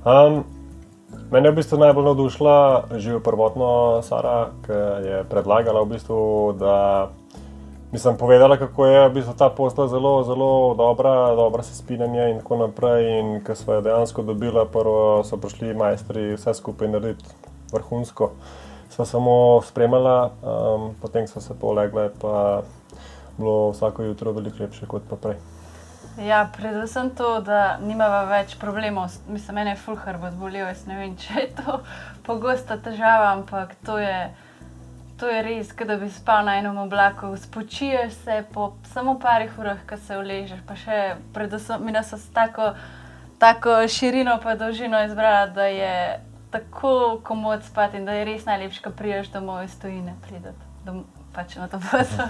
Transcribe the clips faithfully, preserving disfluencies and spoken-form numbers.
Um, mene je v bistvu najbolj navdušila že prvotno Sara, ki je predlagala v bistvu, da mislim povedala, kako je v bistvu ta posla zelo, zelo dobra, dobra se spinanje in tako naprej. In ko smo jo dejansko dobila, prvo so prišli majstri vse skupaj narediti vrhunsko. Sva samo spremljala, um, potem so se polegla, pa bilo vsako jutro veliko lepše kot pa prej. Ja, predvsem to, da nimava več problemov. Mislim, mene je ful hrbet bolel, jaz ne vem, če je to pogosta težava, ampak to je, to je res, kot da bi spal na enem oblaku. Spočiješ se po samo parih urah, ko se uležeš, pa še predvsem mi nas s tako, tako širino pa dolžino izbrala, da je tako komod spati in da je res najlepše, ko priješ domov iz tujine prideti, dom, pač na to posel.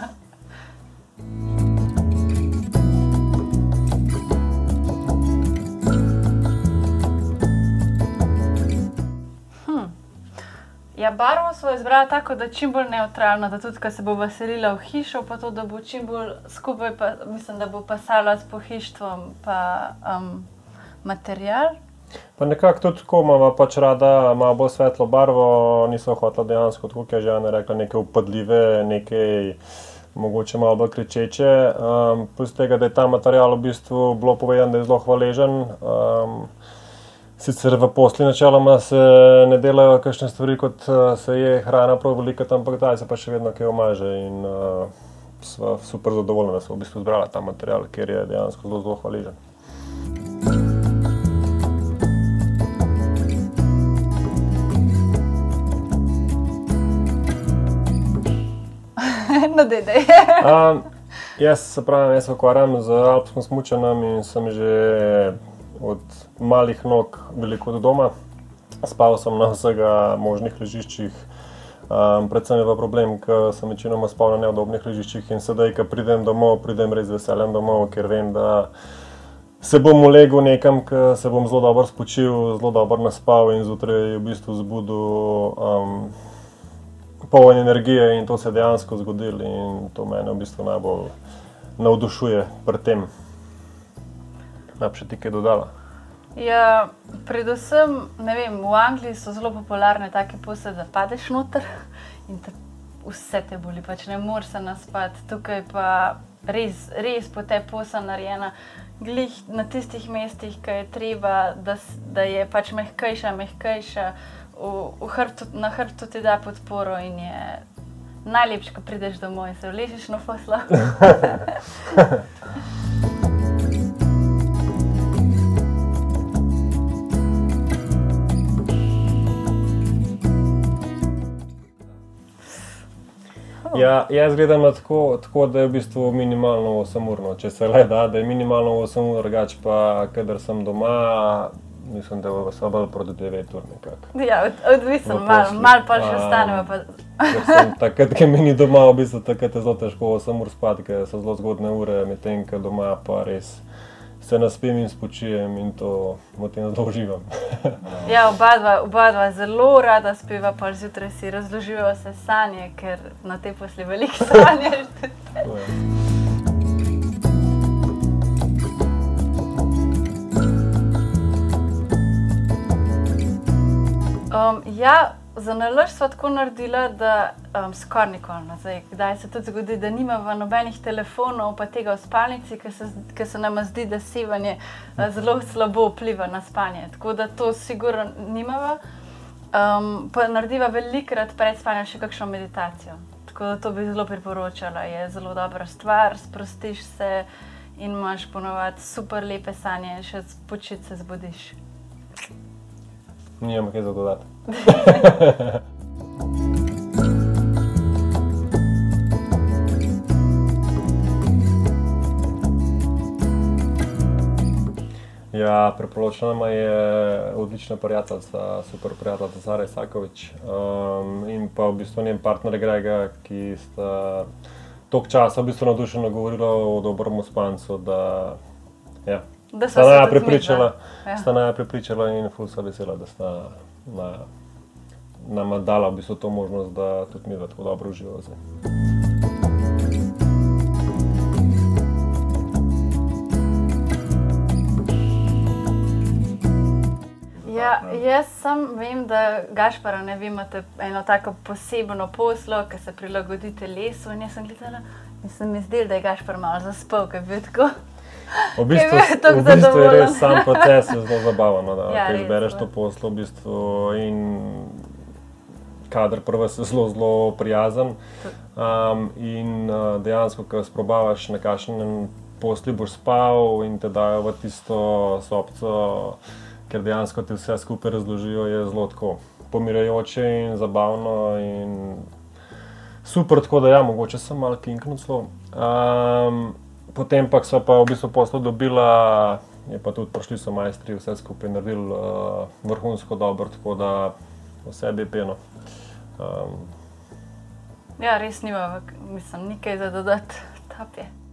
Ja, barvo smo izbrala tako, da čim bolj neutralno, da tudi, ko se bo veselila v hišo, pa to, da bo čim bolj skupaj, pa, mislim, da bo pasala s pohištvom pa um, material. Pa nekako tudi tako imamo pač rada malo bolj svetlo barvo, nisem hotela dejansko, tako kot je Žana rekla, nekaj upadljive, nekaj mogoče malo bolj kričeče. Um, plus tega, da je ta material v bistvu bilo povedano, da je zelo hvaležen. Um, Sicer v posli načeloma se ne delajo kakšne stvari, kot se je hrana prav velika, ampak daj se pa še vedno kaj omaže in uh, sva super zadovoljna, da smo v bistvu zbrala ta material, ker je dejansko zelo, zelo hvaležen. No, dede. um, jaz se pravim, jaz se ukvarjam z alpskim smučanjem in sem že od malih nog veliko do doma. Spal sem na vsega možnih ležiščih. Um, predvsem je pa problem, ker sem večinoma spal na neudobnih ležiščih in sedaj, ko pridem domov, pridem res veseljem domov, ker vem, da se bom ulegel nekam, ker se bom zelo dobro spočil, zelo dobro naspal in zjutraj v bistvu zbudil um, poln energije in to se je dejansko zgodilo in to mene v bistvu najbolj navdušuje pri tem. Da bi še ti kaj dodala? Ja, predvsem, ne vem, v Angliji so zelo popularne take posle, da padeš noter in te, vse te boli, pač ne moreš se naspati. Tukaj pa res, res po te posla narejena glih na tistih mestih, ki je treba, da, da je pač mehkejša, mehkejša, v, v hrbtu, na hrbtu ti da podporo in je najlepše, ko prideš domov in se uležeš na posla. Ja, jaz gledam na tako, tako, da je v bistvu minimalno osemurno, če se le da, da je minimalno osem ur, drugače pa, kadar sem doma, mislim, da bo vse bolj proti devet ur nekako. Ja, od, odvisno, malo mal pa še ostaneva. Pa... Ker sem takrat, ko mi ni doma, v bistvu takrat je zelo težko osem ur spati, ker so zelo zgodne ure, medtem, ko doma pa res se naspim in spočijem in to v tem zelo uživam. Ja, oba dva, oba dva zelo rada spiva, pa zjutraj si razloživa vse sanje, ker na tej posli veliko sanjaš. um, ja, za nalož sva tako naredila, da um, skoraj nikoli nazaj. Kdaj se tudi zgodi, da nimava nobenih telefonov, pa tega v spalnici, ker se, ker se nama zdi, da sevanje uh, zelo slabo vpliva na spanje. Tako da to sigurno nimava. Um, pa narediva velikrat pred spanjem še kakšno meditacijo. Tako da to bi zelo priporočala. Je zelo dobra stvar, sprostiš se in imaš ponovadi super lepe sanje, še spočit se zbudiš. Nimam kaj za dodati. Ja, priporočena nama je odlična prijateljica, super prijateljica Sara Isakovič um, in pa v bistvu njen partner Grega, ki sta toliko časa v bistvu navdušeno govorila o dobrem spancu, da ja. Da sta naja prepričala, ja. sta naja prepričala in ful sta vesela, da sta na, nama dala v bistvu to možnost, da tudi mi tako dobro uživamo zdaj. Ja, Jaz sam vem, da Gašpara, ne vi imate eno tako posebno poslo, ki se prilagodi telesu in jaz sem gledala in se mi zdelo, da je Gašpar malo zaspal, ker je bil tako. V bistvu, v bistvu je res sam proces zelo zabaven, da ja, res, izbereš to poslo v bistvu in kader prvo se zelo, zelo prijazen um, in uh, dejansko, ko sprobavaš na kakšnem posli boš spal in te dajo v tisto sobco, ker dejansko ti vse skupaj razložijo, je zelo tako pomirajoče in zabavno in super, tako da ja, mogoče sem malo klinknil celo. Um, potem pa so pa v bistvu poslo dobila, je pa tudi prišli so majstri, vse skupaj naredili uh, vrhunsko dobro, tako da vse bi peno. Um, ja, res nima, mislim, nikaj za dodati, top je.